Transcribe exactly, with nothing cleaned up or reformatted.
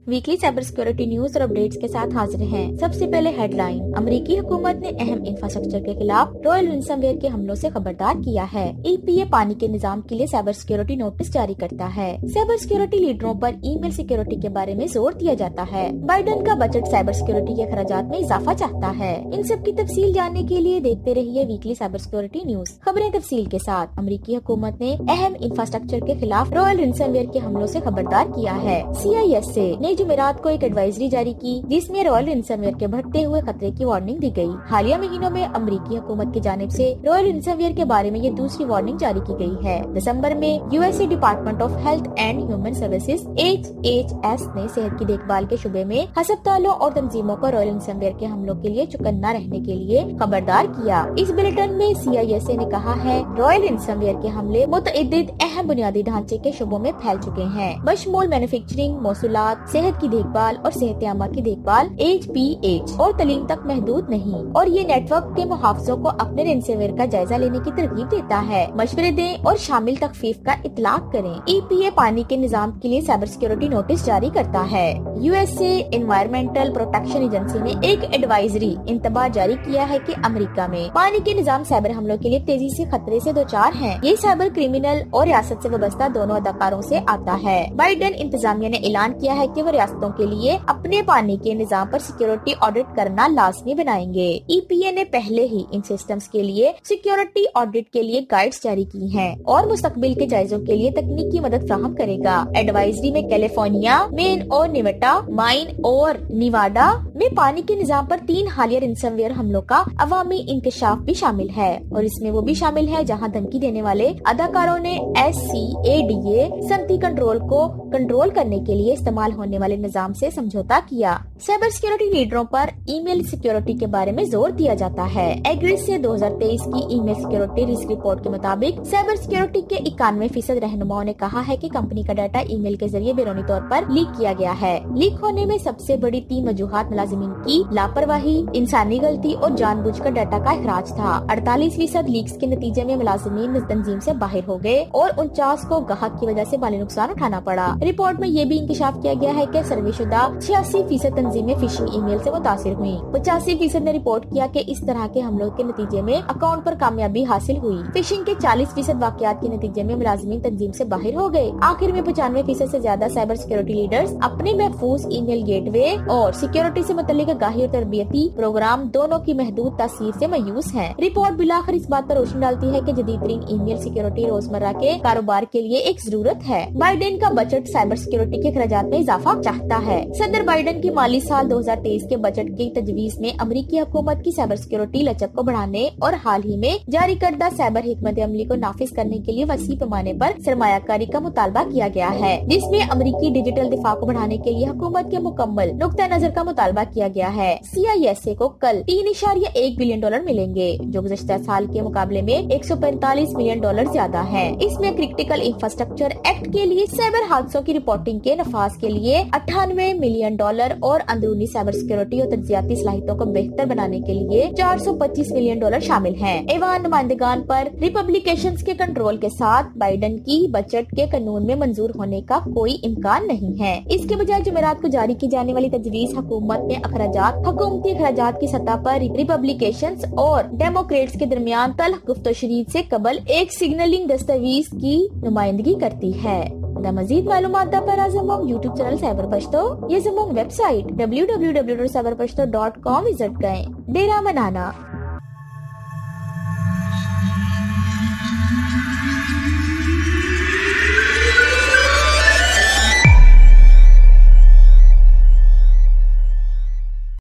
Weekly cyber security news اور updates کے ساتھ حاضر ہیں۔ سب سے پہلے ہیڈ لائن۔ امریکی حکومت نے اہم انفراسٹرکچر کے خلاف رائل رینسم ویئر کے حملوں سے خبردار کیا ہے۔ ای پی اے پانی کے نظام کے لیے سائبر سیکورٹی نوٹس جاری کرتا ہے۔ سائبر سیکورٹی لیڈروں پر ای میل سیکورٹی کے بارے میں زور دیا جاتا ہے۔ بائیڈن کا بجٹ سائبر سیکورٹی کے اخراجات میں اضافہ چاہتا ہے۔ ان سب کی تفصیل جاننے کے لیے دیکھتے رہیے ویکلی سائبر سیکورٹی نیوز۔ خبریں تفصیل کے ساتھ۔ امریکی حکومت نے اہم انفراسٹرکچر کے خلاف رائل رینسم ویئر کے حملوں سے خبردار کیا ہے۔ سی آئی ایس اے نے جمعرات کو ایک ایڈوائزری جاری کی جس میں رائل رینسم ویئر کے بڑھتے ہوئے خطرے کی وارننگ دی گئی۔ حالیہ مہینوں میں امریکی حکومت کی جانب سے رائل رینسم ویئر کے بارے میں یہ دوسری وارننگ جاری کی گئی ہے۔ دسمبر میں U S A department of health and human services H H S نے صحت کی دیکھ بھال کے شعبے میں ہسپتالوں اور تنظیموں کو رائل رینسم ویئر کے حملوں کے لیے چوکنا رہنے کے لیے خبردار کیا۔ اس بلیٹن میں سی آئی ایس اے نے کہا ہے رائل رینسم ویئر کے حملے متعدد اہم بنیادی ڈھانچے کے شعبوں میں پھیل چکے ہیں، بشمول مینوفیکچرنگ، موصولات، صحت کی دیکھ بھال اور صحت عامہ کی دیکھ بھال ایچ پی ایچ اور تعلیم تک محدود نہیں، اور یہ نیٹ ورک کے محافظوں کو اپنے رینسم ویئر کا جائزہ لینے کی ترغیب دیتا ہے۔ مشورے دیں اور شامل تخفیف کا اطلاق کریں۔ ای پی اے پانی کے نظام کے لیے سائبر سیکورٹی نوٹس جاری کرتا ہے۔ U S A environmental protection agency نے ایک ایڈوائزری انتباہ جاری کیا ہے کہ امریکہ میں پانی کے نظام سائبر حملوں کے لیے تیزی سے خطرے سے دوچار ہیں۔ یہ سائبر کرمنل اور ریاست سے وابستہ دونوں اداکاروں سے آتا ہے۔ بائیڈن انتظامیہ نے اعلان کیا ہے کہ وہ ریاستوں کے لیے اپنے پانی کے نظام پر سیکیورٹی آڈٹ کرنا لازمی بنائیں گے۔ ای پی اے نے پہلے ہی ان سسٹمز کے لیے سیکیورٹی آڈٹ کے لیے گائیڈز جاری کی ہیں اور مستقبل کے جائزوں کے لیے تکنیکی مدد فراہم کرے گا۔ ایڈوائزری میں کیلیفورنیا، مین اور نیواڈا، مائن اور نیواڈا میں پانی کے نظام پر تین حالیہ رینسم ویئر حملوں کا عوامی انکشاف بھی شامل ہے، اور اس میں وہ بھی شامل ہے جہاں دھمکی دینے والے اداکاروں نے S C a D A صنعتی کنٹرول کو کنٹرول کرنے کے لیے استعمال ہونے والے نظام سے سمجھوتا کیا۔ سائبر سیکورٹی لیڈروں پر ای میل سیکورٹی کے بارے میں زور دیا جاتا ہے۔ ایگریس سے دو ہزار تیئیس کی email security risk report کے مطابق سائبر سیکورٹی کے اکانوے فیصد رہنماؤں نے کہا ہے کہ کمپنی کا ڈاٹا ای میل کے ذریعے بیرونی طور پر لیک کیا گیا ہے۔ لیک ہونے میں سب سے بڑی تین وجوہات ملازمین کی لاپرواہی، انسانی غلطی اور جان بوجھ کر ڈاٹا کا اخراج تھا۔ اڑتالیس فیصد لیکس کے نتیجے میں ملازمین تنظیم سے باہر ہو گئے اور انچاس کو گاہک کی وجہ سے مالی نقصان اٹھانا پڑا۔ رپورٹ میں یہ بھی انکشاف کیا گیا ہے کہ سروے شدہ چھیاسی فیصد تنظیمیں فشنگ ای میل سے متاثر ہوئیں۔ پچاسی فیصد نے رپورٹ کیا کہ اس طرح کے حملوں کے نتیجے میں اکاؤنٹ پر کامیابی حاصل ہوئی۔ فشنگ کے چالیس فیصد واقعات کے نتیجے میں ملازمین تنظیم سے باہر ہو گئے۔ آخر میں پچانوے فیصد سے زیادہ سائبر سیکورٹی لیڈرز اپنے محفوظ ای میل گیٹ وے اور سیکورٹی سے متعلق آگاہی اور تربیتی پروگرام دونوں کی محدود تاثیر سے مایوس ہیں۔ رپورٹ بلاخر اس بات پر روشنی ڈالتی ہے کہ جدید ترین ای میل سیکورٹی روزمرہ کے کاروبار کے لیے ایک ضرورت ہے۔ بائیڈن کا بجٹ سائبر سیکورٹی کے اخراجات میں اضافہ چاہتا ہے۔ صدر بائیڈن کی مالی سال دو ہزار تیئیس کے بجٹ کی تجویز میں امریکی حکومت کی سائبر سیکورٹی لچک کو بڑھانے اور حال ہی میں جاری کردہ سائبر حکمت عملی کو نافذ کرنے کے لیے وسیع پیمانے پر سرمایہ کاری کا مطالبہ کیا گیا ہے، جس میں امریکی ڈیجیٹل دفاع کو بڑھانے کے لیے حکومت کے مکمل نقطہ نظر کا مطالبہ کیا گیا ہے۔ سی آئی ایس اے کو کل تین اشاریہ ایک بلین ڈالر ملیں گے، جو گزشتہ سال کے مقابلے میں ایک سو پینتالیس ملین ڈالر زیادہ ہے۔ اس میں کرٹیکل انفراسٹرکچر ایکٹ کے لیے سائبر حادثوں کی رپورٹنگ کے نفاذ کے لیے اٹھانوے ملین ڈالر اور اندرونی سائبر سیکورٹی اور تجزیاتی صلاحیتوں کو بہتر بنانے کے لیے چار سو پچیس ملین ڈالر شامل ہیں۔ ایوان نمائندگان پر ریپبلیکنز کے کنٹرول کے ساتھ بائیڈن کی بجٹ کے قانون میں منظور ہونے کا کوئی امکان نہیں ہے۔ اس کے بجائے جمعرات کو جاری کی جانے والی تجویز حکومت میں اخراجات حکومتی اخراجات کی سطح پر ریپبلیکنز اور ڈیموکریٹس کے درمیان تلخ گفت و شنید سے قبل ایک سگنلنگ دستاویز کی نمائندگی کرتی ہے۔ دا مزید معلومات دا پر زموږ یوٹیوب چینل سائبر پشتو یا زموږ website W W W dot cyber Pashto dot com visit کریں۔ ډیره مننه۔